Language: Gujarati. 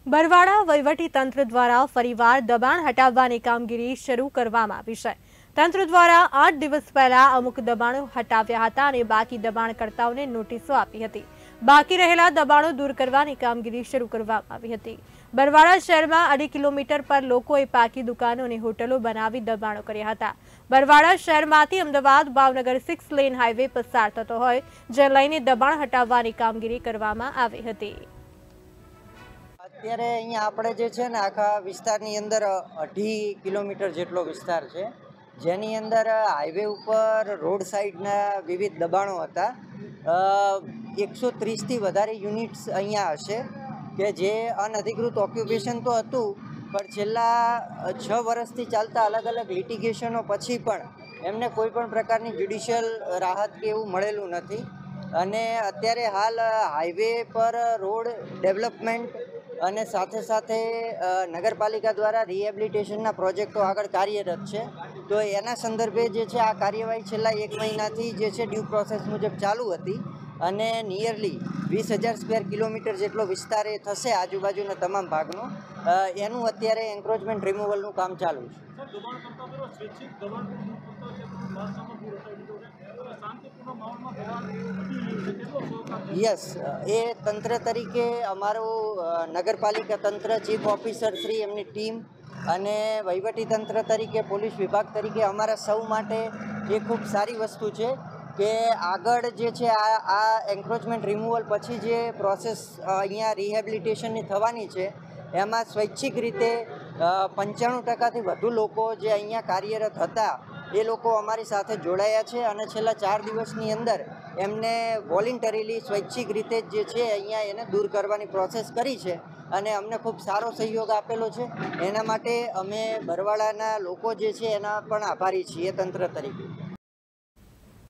બરવાડા વહીવટી તંત્ર દ્વારા ફરીવાર દબાણ હટાવવાની કામગીરી શરૂ કરવામાં આવી છે। તંત્ર દ્વારા 8 દિવસ પહેલા અમુક દબાણો હટાવ્યા હતા અને બાકી દબાણકર્તાઓને નોટિસો આપી હતી। બાકી રહેલા દબાણો દૂર કરવાની કામગીરી શરૂ કરવામાં આવી હતી। બરવાડા શહેરમાં 2.5 કિલોમીટર પર લોકોએ પાકી દુકાનો અને હોટલો બનાવી દબાણો કર્યા હતા। બરવાડા શહેરમાંથી અમદાવાદ ભાવનગર 6 લેન હાઈવે પસાર થતો હોય જે લઈને દબાણ હટાવવાની કામગીરી કરવામાં આવી હતી। અત્યારે અહીંયા આપણે જે છે ને આખા વિસ્તારની અંદર 2.5 કિલોમીટર જેટલો વિસ્તાર છે, જેની અંદર હાઈવે ઉપર રોડ સાઈડના વિવિધ દબાણો હતા। 130થી વધારે યુનિટ્સ અહીંયા હશે કે જે અનઅધિકૃત ઓક્યુપેશન તો હતું, પણ છેલ્લા 6 વર્ષથી ચાલતા અલગ અલગ લિટિગેશનો પછી પણ એમને કોઈ પણ પ્રકારની જ્યુડિશિયલ રાહત કે એવું મળેલું નથી। અને અત્યારે હાલ હાઈવે પર રોડ ડેવલપમેન્ટ અને સાથે સાથે નગરપાલિકા દ્વારા રિહેબિલિટેશનના પ્રોજેક્ટો આગળ કાર્યરત છે, તો એના સંદર્ભે જે છે આ કાર્યવાહી છેલ્લા 1 મહિનાથી જે છે ડ્યુ પ્રોસેસ મુજબ ચાલુ હતી અને નિયરલી 20,000 સ્ક્વેર કિલોમીટર જેટલો વિસ્તાર એ થશે આજુબાજુના તમામ ભાગનો। એનું અત્યારે એન્ક્રોચમેન્ટ રિમૂવલનું કામ ચાલુ છે। યસ, એ તંત્ર તરીકે અમારું નગરપાલિકા તંત્ર, ચીફ ઓફિસર શ્રી, એમની ટીમ અને વહીવટી તંત્ર તરીકે, પોલીસ વિભાગ તરીકે અમારા સૌ માટે એ ખૂબ સારી વસ્તુ છે કે આગળ જે છે આ એન્ક્રોચમેન્ટ રિમૂવલ પછી જે પ્રોસેસ અહીંયા રિહેબિલિટેશનની થવાની છે એમાં સ્વૈચ્છિક રીતે 95% વધુ લોકો જે અહીંયા કાર્યરત હતા એ લોકો અમારી સાથે જોડાયા છે અને છેલ્લા 4 દિવસની અંદર એમને વોલેન્ટરીલી સ્વૈચ્છિક રીતે જે છે અહીંયા એને દૂર કરવાની પ્રોસેસ કરી છે અને અમને ખૂબ સારો સહયોગ આપેલો છે। એના માટે અમે બરવાડાના લોકો જે છે એના પણ આભારી છીએ તંત્ર તરીકે।